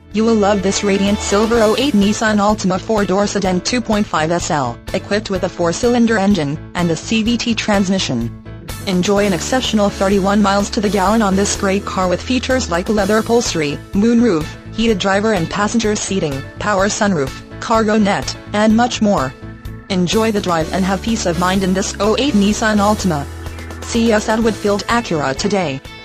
You will love this radiant silver '08 Nissan Altima 4-door sedan 2.5 SL, equipped with a 4-cylinder engine and a CVT transmission. Enjoy an exceptional 31 miles to the gallon on this great car with features like leather upholstery, moonroof, heated driver and passenger seating, power sunroof, cargo net, and much more. Enjoy the drive and have peace of mind in this '08 Nissan Altima. See us at Woodfield Acura today.